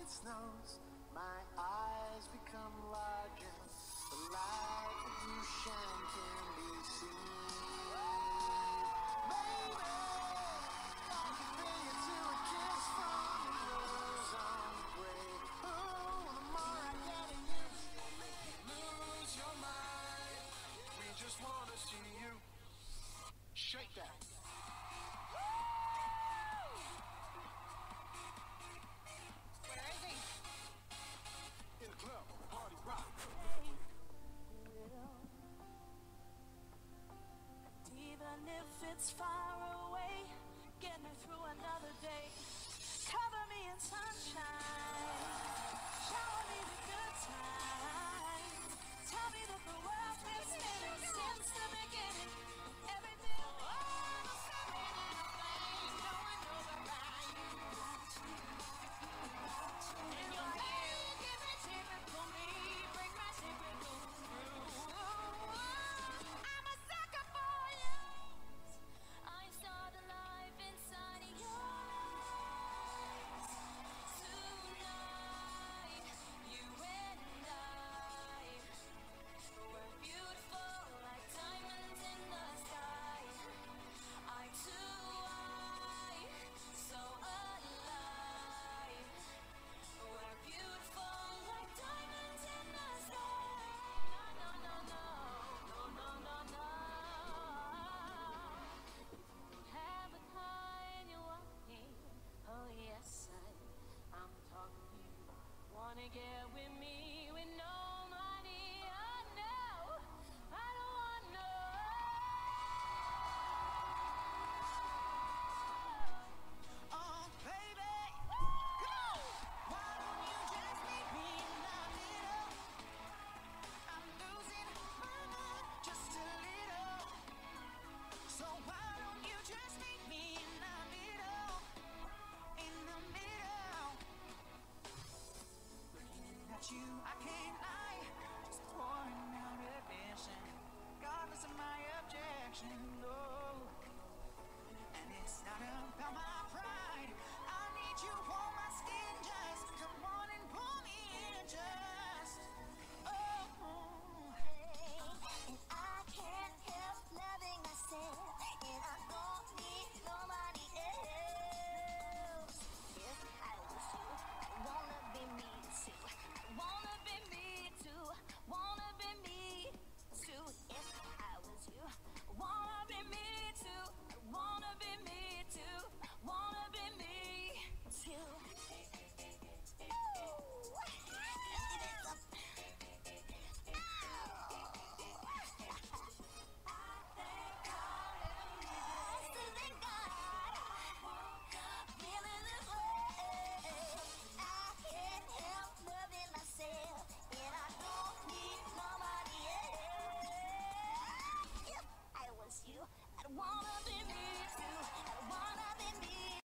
snows, my eyes become larger. The light that you shine can be seen. Baby, I can bring you to a kiss from the rose on the grave. Oh, the more I get in you, lose your mind. We just wanna see you shake that. Even if it's far away, get me through another day. Cover me in sunshine, shower me with good times. Tell me that the world's been spinning since the beginning. Everything on the coming in a flame, going over by you. And your hand, give me typical me, bring my typical through. I'm a sucker for you. I saw the life inside of your eyes. Tonight, you and I were beautiful like diamonds in the sky. Eye to eye, so alive. We're beautiful like diamonds in the sky. No, no, no, no, no, no, no, no. Have a car and you're walking. Oh yes, I'm talking to you. Wanna get with me with no money? Oh no, I don't want no. Oh, baby, go! Why don't you just meet me in the middle? I'm losing my mind just a little. So why don't you just meet me in the middle? In the middle. Looking at you, I can't lie. Just pouring out admission, regardless of my objection. Oh.